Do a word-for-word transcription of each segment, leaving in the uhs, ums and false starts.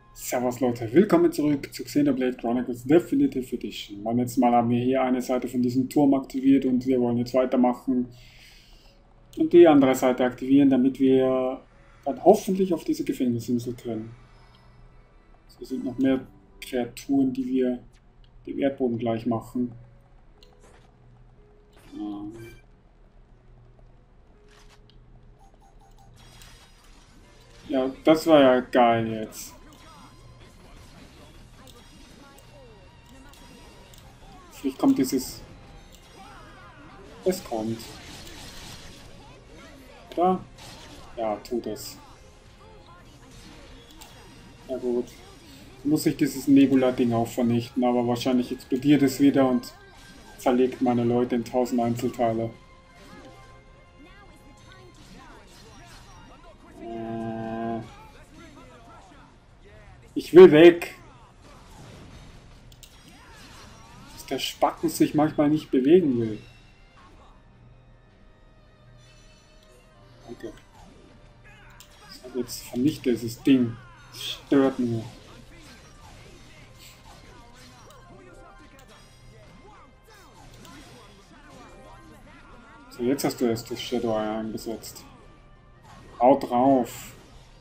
Servus Leute, willkommen zurück zu Xenoblade Chronicles Definitive Edition. Beim letzten Mal haben wir hier eine Seite von diesem Turm aktiviert und wir wollen jetzt weitermachen und die andere Seite aktivieren, damit wir dann hoffentlich auf diese Gefängnisinsel können. Es sind noch mehr Kreaturen, die wir dem Erdboden gleich machen. Ähm ja, das war ja geil jetzt. Vielleicht kommt dieses... Es kommt. Klar? Ja, tut es. Ja gut. Muss ich dieses Nebula-Ding auch vernichten, aber wahrscheinlich explodiert es wieder und zerlegt meine Leute in tausend Einzelteile. Äh, ich will weg! Dass der Spacken sich manchmal nicht bewegen will. Danke. So, jetzt vernichte dieses Ding. Das stört nur. So, jetzt hast du erst das Shadow eingesetzt. Haut drauf.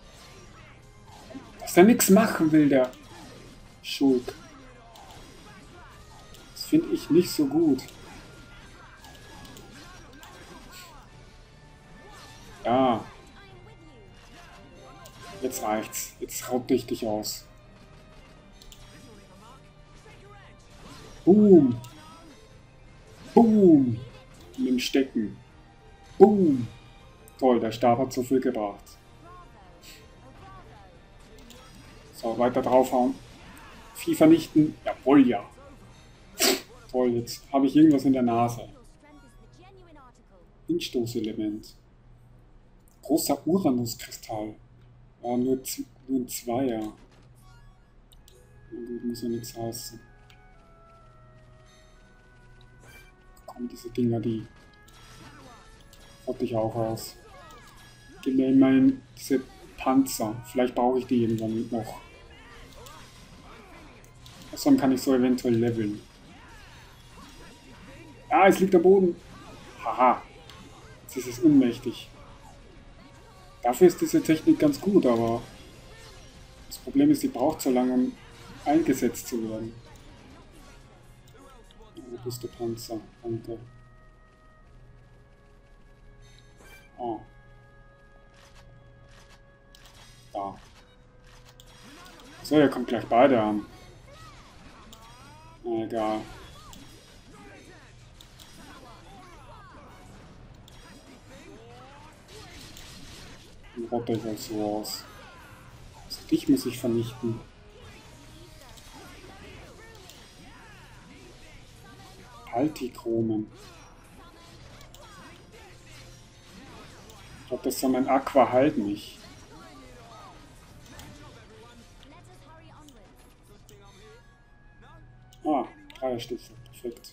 Dass er nichts machen will, der Schulk. Das finde ich nicht so gut. Ja. Jetzt reicht's. Jetzt raut dich dich aus. Boom. Boom. Mit dem Stecken. Boom. Toll, der Stab hat so viel gebracht. So, weiter draufhauen. Vieh vernichten. Jawohl, ja. Toll, jetzt habe ich irgendwas in der Nase. Windstoßelement. Großer Uranuskristall. Ja, nur, nur ein Zweier. Na gut, muss ja nichts heißen. Komm, diese Dinger, die rotte ich auch aus. Gib mir immerhin diese Panzer. Vielleicht brauche ich die irgendwann noch. Sonst kann ich so eventuell leveln. Ah, es liegt der Boden. Haha. Jetzt ist es unmächtig. Dafür ist diese Technik ganz gut, aber das Problem ist, sie braucht so lange, um eingesetzt zu werden. Wo bist du, Panzer? Danke. Oh. Da. So, ihr kommt gleich beide an. Na, egal. Dann rotte ich halt so aus. Also dich muss ich vernichten. Altichromen. Ich glaube, das soll mein Aqua halt nicht. Ah, Dreierstufe. Perfekt.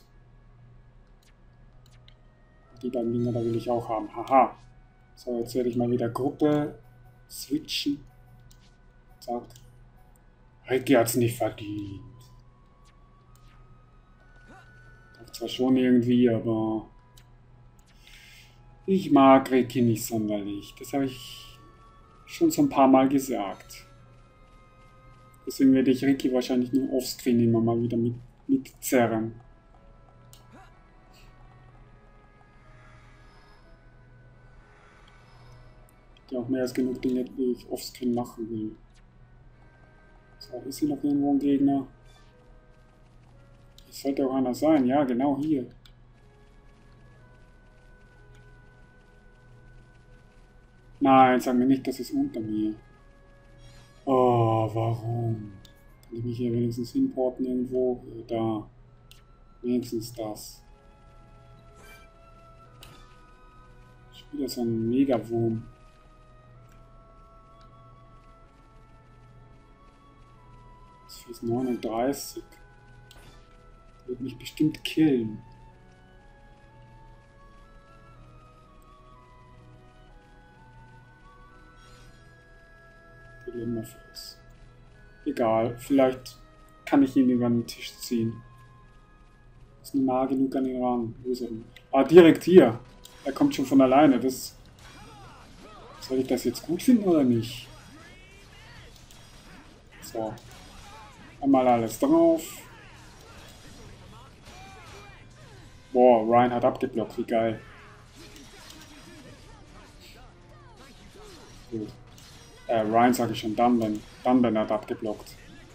Die beiden Dinger, da will ich auch haben. Haha. So, jetzt werde ich mal wieder Gruppe switchen. Zack. Ricky hat es nicht verdient. Doch zwar schon irgendwie, aber ich mag Ricky nicht sonderlich. Das habe ich schon so ein paar Mal gesagt. Deswegen werde ich Ricky wahrscheinlich nur offscreen immer mal wieder mit, mitzerren. Ja, auch mehr als genug Dinge, die ich offscreen machen will. So, ist hier noch irgendwo ein Gegner? Es sollte auch einer sein. Ja, genau hier. Nein, sag mir nicht, das ist unter mir. Oh, warum? Kann ich mich hier wenigstens importen irgendwo? Da. Wenigstens das. Ist wieder so ein Megawurm. Das ist neununddreißig. Der wird mich bestimmt killen. Limmerfels. Egal, vielleicht kann ich ihn über den Tisch ziehen. Ist nicht nah genug an ihn ran. Wo ist er denn? Ah, direkt hier. Er kommt schon von alleine. Das soll ich das jetzt gut finden oder nicht? So. Einmal alles drauf. Boah, Ryan hat abgeblockt. Wie geil. Gut. Äh, Ryan sage ich schon. Dunban. Dunban hat abgeblockt.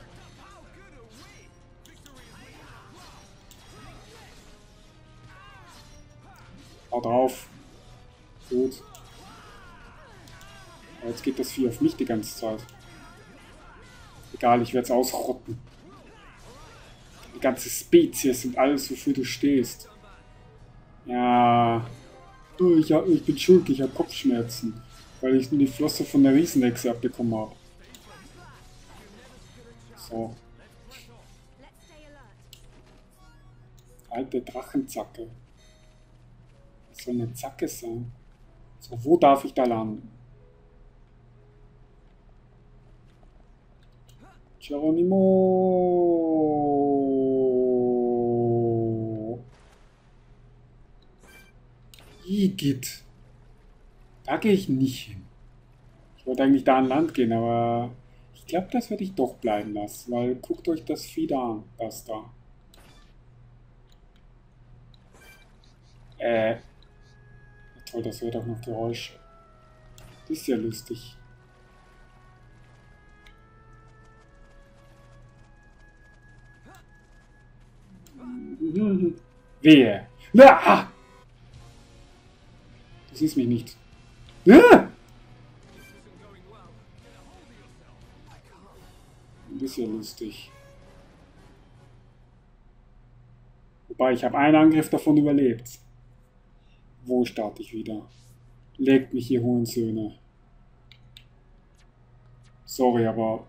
Hau drauf. Gut. Jetzt geht das Vieh auf mich die ganze Zeit. Egal, ich werde es ausrotten. Die ganze Spezies sind alles, wofür du stehst. Ja. Oh, ich, hab, ich bin schuld, ich habe Kopfschmerzen. Weil ich die Flosse von der Riesenhexe abbekommen habe. So. Alte Drachenzacke. Das soll eine Zacke sein. So, wo darf ich da landen? Geronimo! Igitt! Da gehe ich nicht hin. Ich wollte eigentlich da an Land gehen, aber ich glaube, das werde ich doch bleiben lassen, weil guckt euch das Vieh da an, das da. Äh. Toll, das hört auch noch Geräusche. Das ist ja lustig. Wehe. Ah! Du siehst mich nicht. Ah! Ein bisschen lustig. Wobei, ich habe einen Angriff davon überlebt. Wo starte ich wieder? Legt mich hier Hohensöhne. Sorry, aber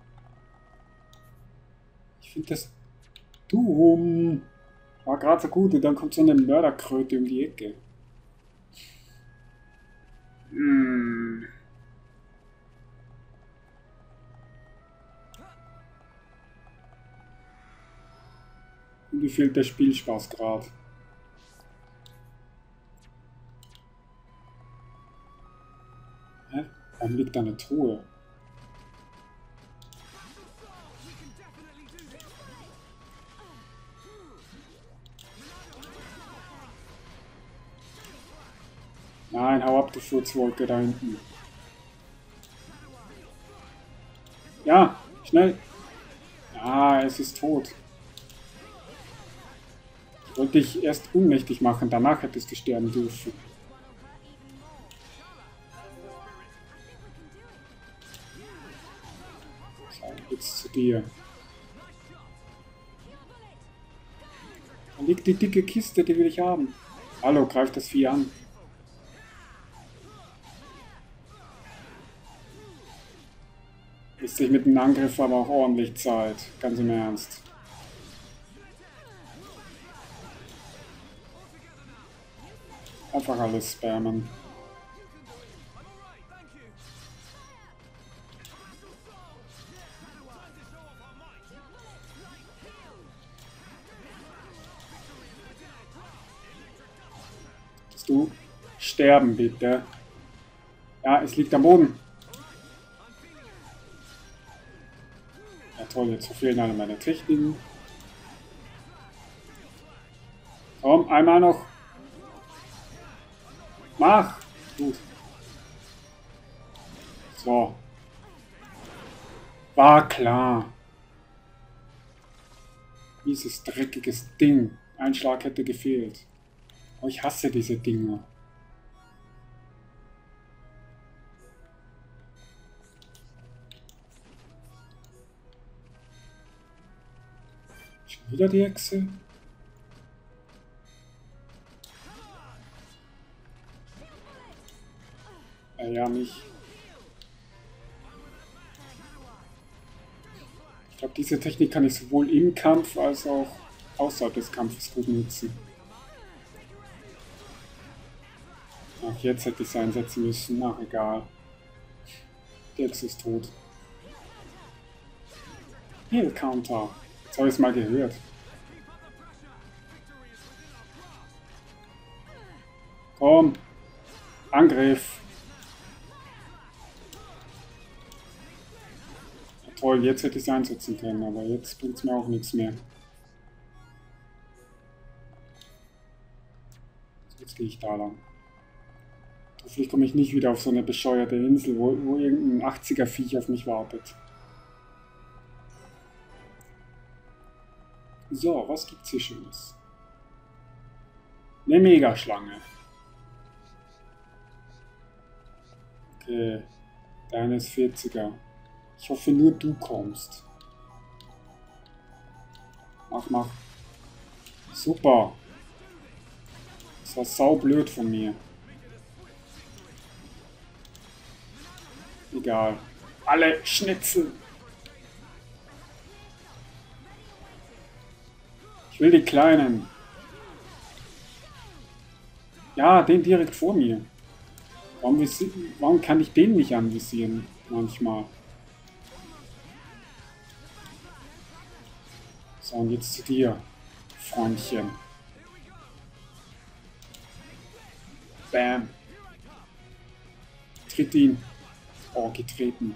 ich finde das dumm. War gerade so gut und dann kommt so eine Mörderkröte um die Ecke. Hm. Mir fehlt der Spielspaß gerade. Hä? Warum liegt da eine Truhe? Nein, hau ab, du Furzwolke da hinten. Ja, schnell. Ah, es ist tot. Ich wollte dich erst ohnmächtig machen, danach hättest du sterben dürfen. So, jetzt zu dir. Da liegt die dicke Kiste, die will ich haben. Hallo, greif das Vieh an. Ist sich mit dem Angriff aber auch ordentlich Zeit. Ganz im Ernst. Einfach alles spammen. Kannst du sterben, bitte? Ja, es liegt am Boden. Ja toll, jetzt verfehlen alle meine Techniken. Komm, einmal noch. Mach! Gut. So. War klar. Dieses dreckiges Ding. Ein Schlag hätte gefehlt. Oh, ich hasse diese Dinger. Schon wieder die Hexe? Ja, ja, nicht. Ich glaube, diese Technik kann ich sowohl im Kampf als auch außerhalb des Kampfes gut nutzen. Ach, jetzt hätte ich es einsetzen müssen. Ach, egal. Die Hexe ist tot. Heal Counter. Jetzt habe ich es mal gehört. Komm. Angriff. Ja, toll, jetzt hätte ich es einsetzen können, aber jetzt bringt es mir auch nichts mehr. Jetzt gehe ich da lang. Hoffentlich komme ich nicht wieder auf so eine bescheuerte Insel, wo, wo irgendein achtziger-Viech auf mich wartet. So, was gibt's hier Schönes? Eine Megaschlange. Okay, deine ist vierziger. Ich hoffe nur du kommst. Mach, mach. Super. Das war saublöd von mir. Egal. Alle Schnitzel. Ich will die Kleinen. Ja, den direkt vor mir. Warum, warum kann ich den nicht anvisieren? Manchmal. So, und jetzt zu dir, Freundchen. Bam. Tritt ihn. Oh, getreten.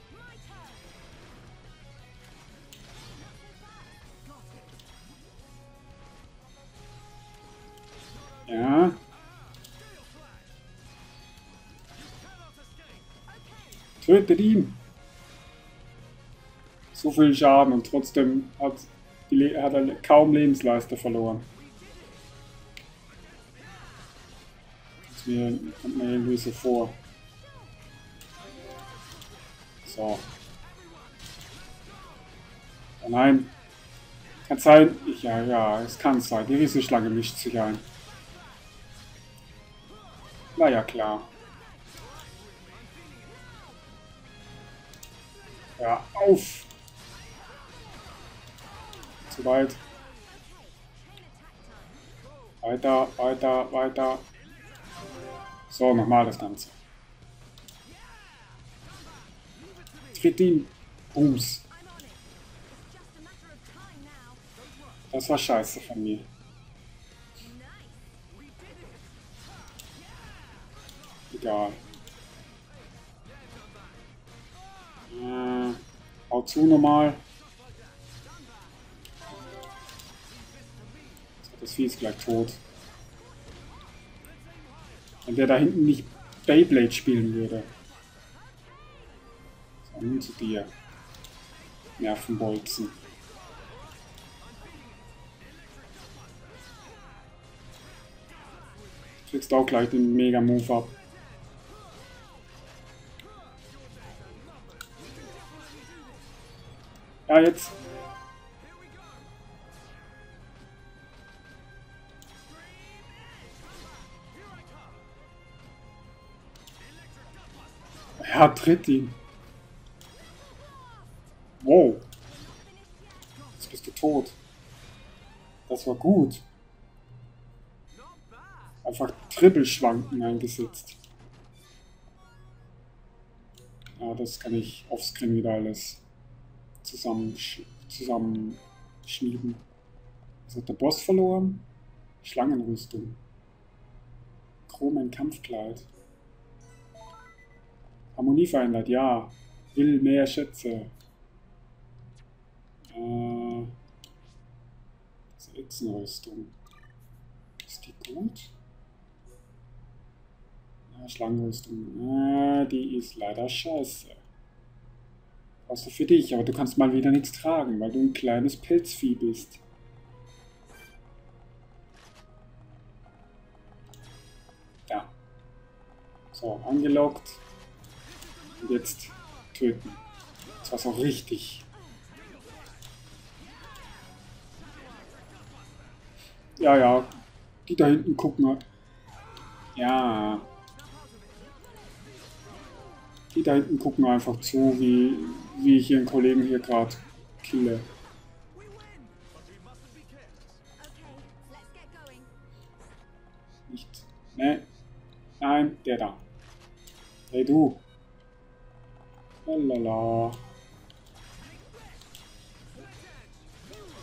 Ja. Tötet ihn. So viel Schaden und trotzdem hat, die, hat er kaum Lebensleiste verloren. Das mir, kommt mir irgendwie so vor. So. Oh nein. Kann sein. Ja, ja, es kann sein. Die Riesenschlange mischt sich ein. War ja klar. Ja, auf! Zu weit. Weiter, weiter, weiter. So, nochmal das Ganze. Tritt ihn. Bums. Das war scheiße von mir. Egal. Äh, hau zu nochmal. So, das Vieh ist gleich tot. Wenn der da hinten nicht Beyblade spielen würde. So, nun zu dir. Nervenbolzen. Du kriegst auch gleich den Mega-Move ab. Ja, jetzt. Ja, tritt ihn. Wow. Jetzt bist du tot. Das war gut. Einfach Trippelschwanken eingesetzt. Ja, das kann ich offscreen wieder alles zusammenschmieden. Zusammen Was hat der Boss verloren? Schlangenrüstung. Chromen Kampfkleid. Harmonie verändert, ja. Will mehr Schätze. Äh, Echsenrüstung. Ist die gut? Ja, Schlangenrüstung. Äh, die ist leider scheiße. Brauchst du für dich, aber du kannst mal wieder nichts tragen, weil du ein kleines Pelzvieh bist. Da. So, angelockt. Und jetzt töten. Das war so richtig. Ja, ja. Die da hinten gucken. Ja. Die da hinten gucken einfach zu, wie, wie ich ihren Kollegen hier gerade kille. Nicht. Ne. Nein, der da. Hey du. Lalala.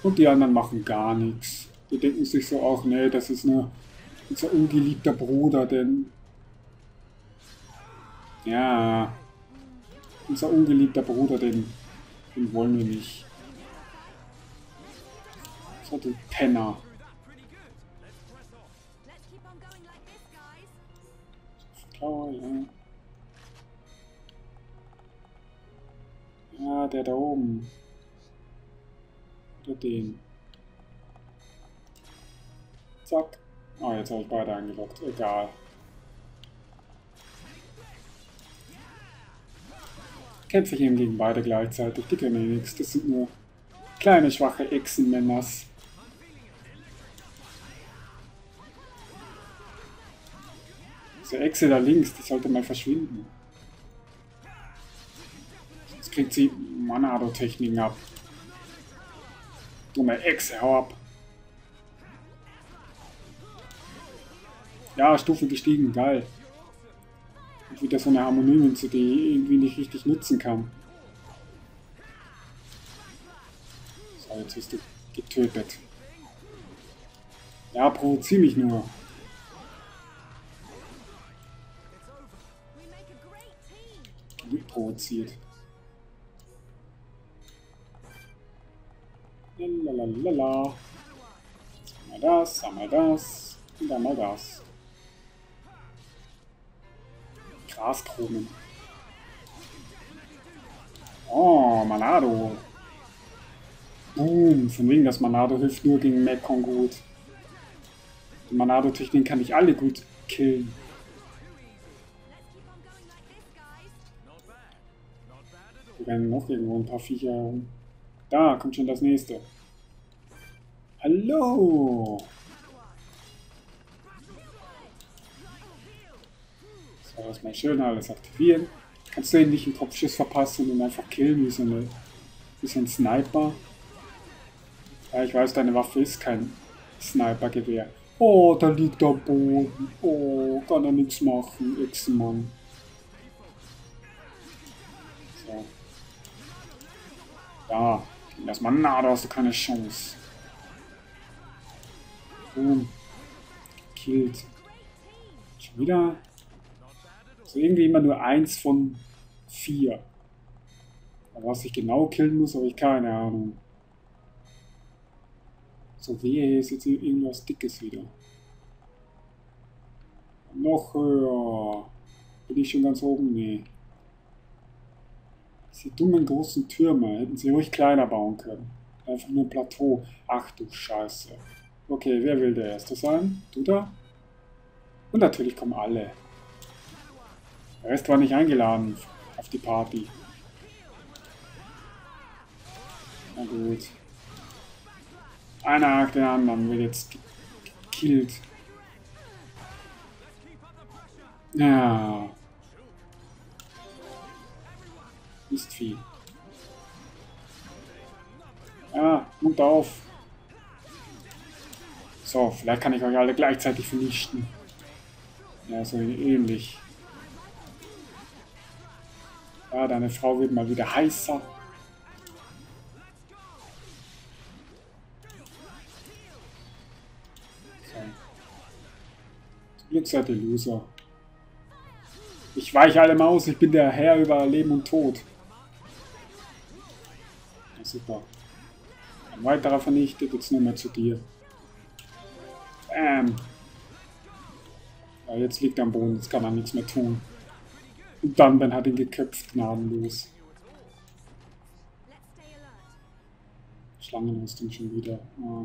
Und die anderen machen gar nichts. Die denken sich so auch, nee, das ist nur unser ungeliebter Bruder, denn... Ja, unser ungeliebter Bruder, den, den wollen wir nicht. So, du Penner. Oh, ja. Ja, der da oben. Oder den. Zack. Oh, jetzt habe ich beide angelockt. Egal. Kämpfe ich eben gegen beide gleichzeitig. Die können eh nichts. Das sind nur kleine, schwache Echsenmänners. Diese Echse da links, die sollte mal verschwinden. Sonst kriegt sie Manado-Techniken ab. Dumme Echse, hau ab. Ja, Stufe gestiegen, geil. Und wieder so eine Harmoniemünze, die ich irgendwie nicht richtig nutzen kann. So, jetzt bist du getötet. Ja, provozier mich nur. Nicht provoziert. Lalalala. Einmal das, einmal das und einmal das. Graskronen. Oh, Manado. Boom, von wegen das Manado hilft nur gegen Mekon gut. Die Manado-Technik kann ich alle gut killen. Wir rennen noch irgendwo ein paar Viecher herum. Da kommt schon das nächste. Hallo! So, erstmal schön alles aktivieren. Kannst du ihn nicht einen Kopfschuss verpassen und ihn einfach killen, wie so, eine, wie so ein Sniper? Ja, ich weiß, deine Waffe ist kein Snipergewehr. Oh, da liegt der Boden. Oh, kann er nichts machen, Echsenmann. So. Ja, gegen das Manado hast du keine Chance. Boom. Killt. Schon wieder. So irgendwie immer nur eins von vier. Aber was ich genau killen muss, habe ich keine Ahnung. So wehe, hier ist jetzt irgendwas Dickes wieder. Noch höher. Bin ich schon ganz oben? Nee. Diese dummen großen Türme hätten sie ruhig kleiner bauen können. Einfach nur ein Plateau. Ach du Scheiße. Okay, wer will der Erste sein? Du da? Und natürlich kommen alle. Der Rest war nicht eingeladen auf die Party. Na gut. Einer nach den anderen wird jetzt gekillt. Ja. Mistvieh. Ja, Mund auf. So, vielleicht kann ich euch alle gleichzeitig vernichten. Ja, so ähnlich. Ja, deine Frau wird mal wieder heißer. So. Zum Glück seid ihr Loser. Ich weiche allem aus, ich bin der Herr über Leben und Tod. Ja, super. Ein weiterer vernichtet, jetzt nur mehr zu dir. Bam. Ja, jetzt liegt er am Boden, jetzt kann er nichts mehr tun. Und dann, Ben hat ihn geköpft, gnadenlos. Schlangenrüstung schon wieder. Ja.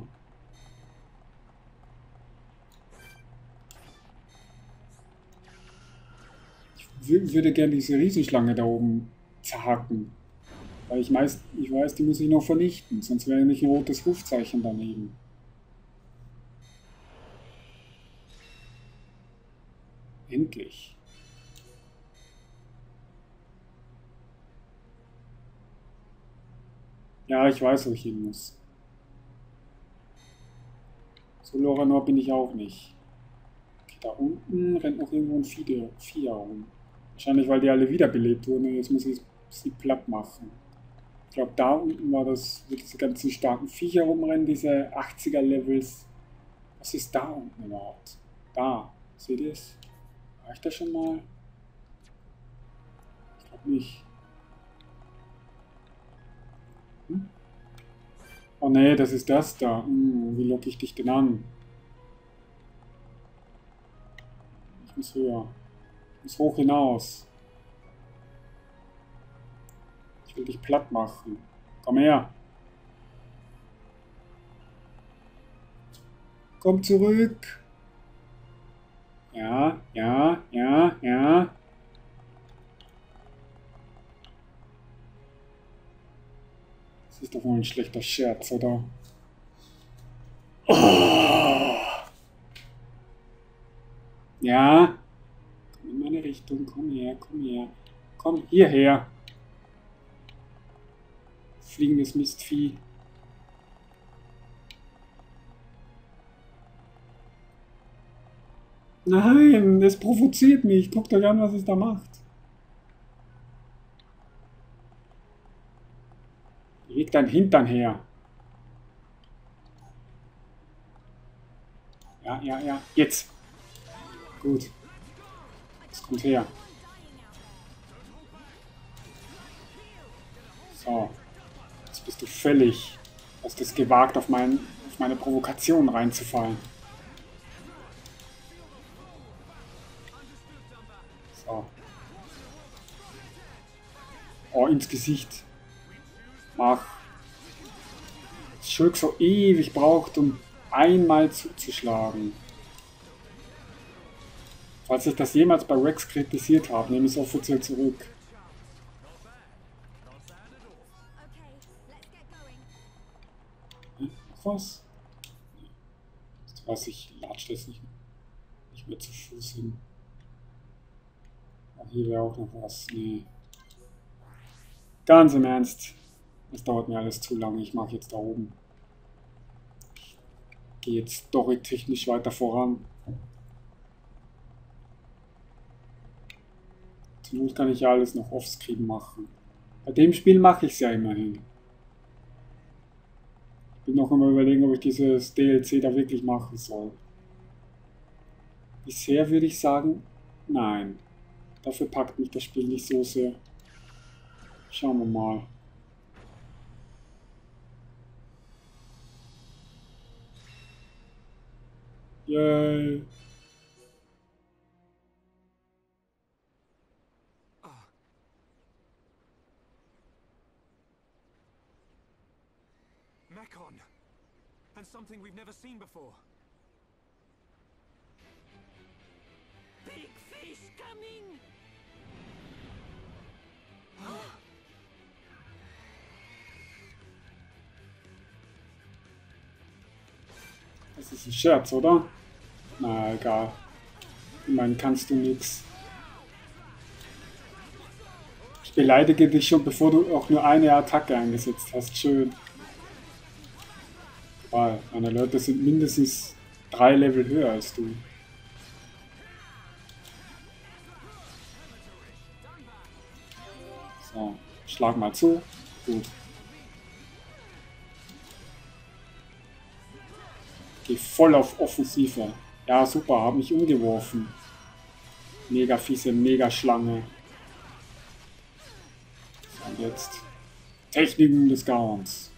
Ich würde gerne diese Riesenschlange da oben zerhacken. Weil ich, meist, ich weiß, die muss ich noch vernichten, sonst wäre nicht ein rotes Rufzeichen daneben. Endlich. Ja, ich weiß, wo ich hin muss. So Loranor bin ich auch nicht. Okay, da unten rennt noch irgendwo ein Vieh, Vieh herum. Wahrscheinlich, weil die alle wiederbelebt wurden. Jetzt muss ich sie platt machen. glaube, da unten war das, wo diese ganzen starken Viecher rumrennen, diese achtziger Levels. Was ist da unten überhaupt? Da. Seht ihr es? Reicht das schon mal? Ich glaube nicht. Hm? Oh ne, das ist das da. Hm, wie locke ich dich denn an? Ich muss höher. Ich muss hoch hinaus. Ich will dich platt machen. Komm her. Komm zurück. Ja, ja, ja, ja. Das ist doch wohl ein schlechter Scherz, oder? Oh. Ja. Komm in meine Richtung. Komm her, komm her. Komm hierher. Fliegendes Mistvieh. Nein, das provoziert mich. Guckt euch an, was es da macht. Leg dein Hintern her. Ja, ja, ja. Jetzt. Gut. Es kommt her. So. Jetzt bist du völlig. Hast es gewagt, auf, mein, auf meine Provokation reinzufallen. So. Oh, ins Gesicht. Mach. Das Schurk so ewig braucht, um einmal zuzuschlagen. Falls ich das jemals bei Rex kritisiert habe, nehme ich es offiziell zurück. Hm, noch was? Jetzt weiß ich, latscht das nicht, nicht mehr zu Fuß hin. Oh, hier wäre auch noch was. Nee. Ganz im Ernst. Das dauert mir alles zu lange. Ich mache jetzt da oben. Ich gehe jetzt storytechnisch weiter voran. Zur Not kann ich ja alles noch offscreen machen. Bei dem Spiel mache ich es ja immerhin. Ich bin noch einmal überlegen, ob ich dieses D L C da wirklich machen soll. Bisher würde ich sagen, nein. Dafür packt mich das Spiel nicht so sehr. Schauen wir mal. Yay. Mechon! And something we've never seen before. Big fish coming! Das ist ein Scherz, oder? Na, egal. Ich meine, kannst du nix. Ich beleidige dich schon, bevor du auch nur eine Attacke eingesetzt hast. Schön. Weil meine Leute sind mindestens drei Level höher als du. So, schlag mal zu. Gut. Geh voll auf Offensive. Ja, super, hab mich umgeworfen. Mega fiese Mega-Schlange. So, und jetzt Techniken des Gauens.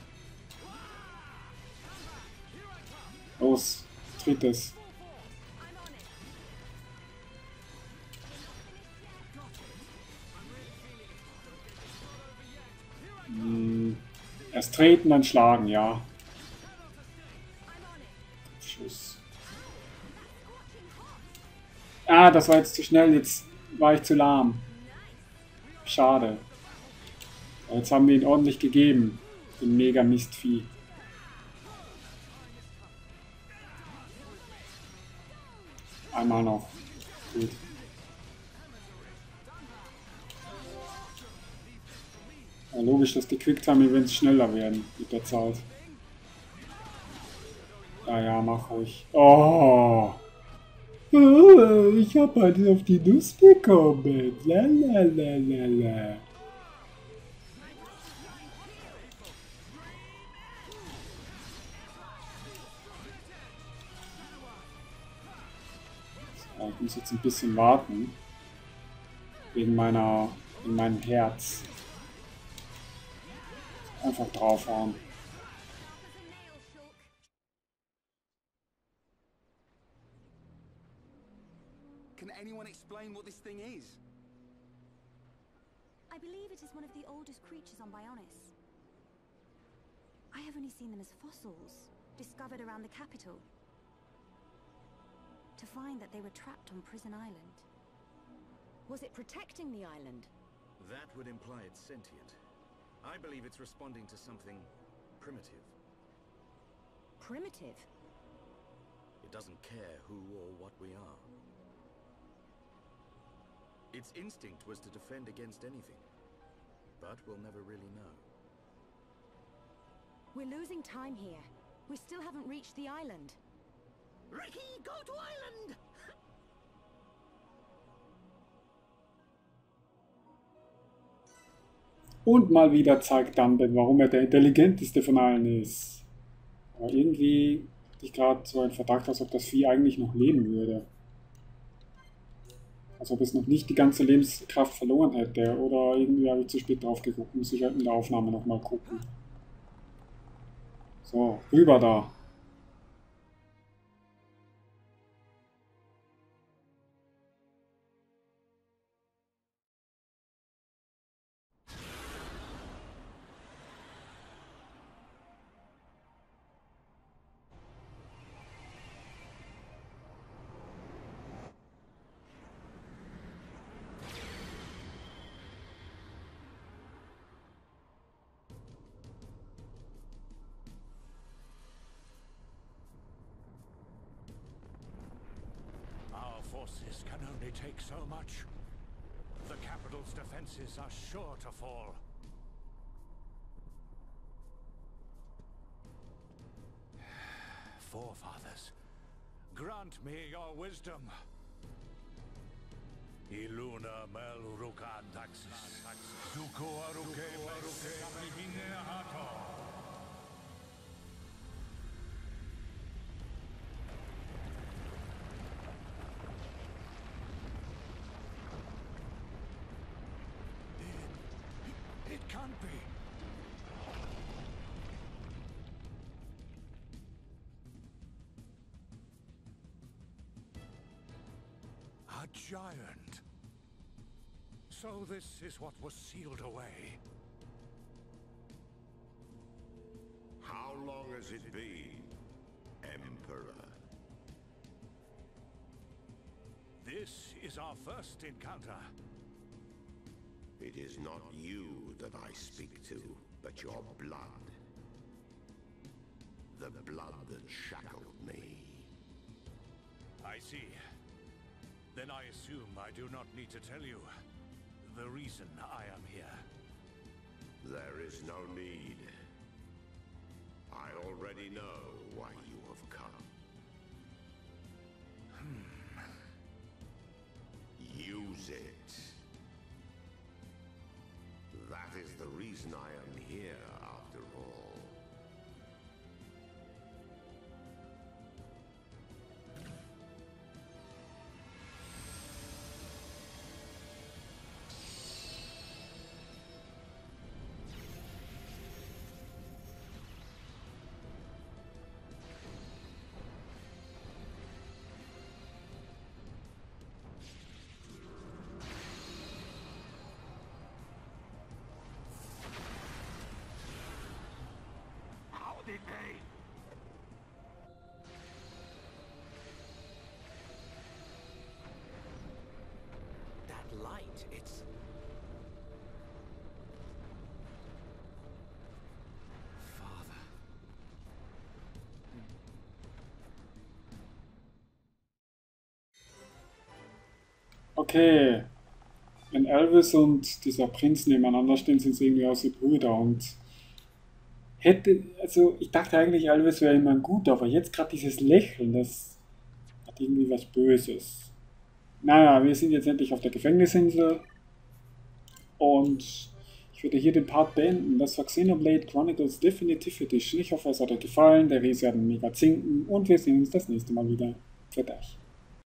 Los, tritt es. Hm, erst treten, dann schlagen, ja. Schuss. Ah, das war jetzt zu schnell, jetzt war ich zu lahm. Schade. Jetzt haben wir ihn ordentlich gegeben. Den mega Mistvieh. Einmal noch. Gut. Ja, logisch, dass die Quicktime-Events schneller werden mit der Zeit. Ja, ja, mach ruhig. Oh! Oh, ich hab heute auf die Nuss bekommen. Lalalala. Ja, ich muss jetzt ein bisschen warten. Wegen meiner, wegen meinem Herz. Einfach draufhauen. Can anyone explain what this thing is? I believe it is one of the oldest creatures on Bionis. I have only seen them as fossils, discovered around the capital. To find that they were trapped on Prison Island. Was it protecting the island? That would imply it's sentient. I believe it's responding to something primitive. Primitive? It doesn't care who or what we are. Its instinct was to defend against anything, but we'll never really know. We're losing time here. We still haven't reached the island. Ricky, go to island! Und mal wieder zeigt Dumbledore, warum er der intelligenteste von allen ist. Aber irgendwie hatte ich gerade so einen Verdacht, als ob das Vieh eigentlich noch leben würde. Als ob es noch nicht die ganze Lebenskraft verloren hätte. Oder irgendwie habe ich zu spät drauf geguckt. Muss ich halt in der Aufnahme nochmal gucken. So, rüber da. Our forces can only take so much. The capital's defenses are sure to fall. Forefathers, grant me your wisdom. Iluna mel rukan taxis. Duko aruke meruke amihine hato. It can't be. A giant. So this is what was sealed away. How long has it been, Emperor? This is our first encounter. It is not you that I speak to, but your blood. The blood that shackled me. I see. Then I assume I do not need to tell you the reason I am here. There is no need. I already know why you have come. Use it. That is the reason I am here, after all. Did they? That light, it's... Father. Okay. Wenn Elvis und dieser Prinz nebeneinander stehen, sind sie irgendwie aus wie Brüder und hätte, also ich dachte eigentlich, Elvis wäre immer ein guter, aber jetzt gerade dieses Lächeln, das hat irgendwie was Böses. Naja, wir sind jetzt endlich auf der Gefängnisinsel und ich würde hier den Part beenden. Das war Xenoblade Chronicles Definitive Edition. Ich hoffe, es hat euch gefallen. Der Riese hat einen mega Zinken und wir sehen uns das nächste Mal wieder. Für euch.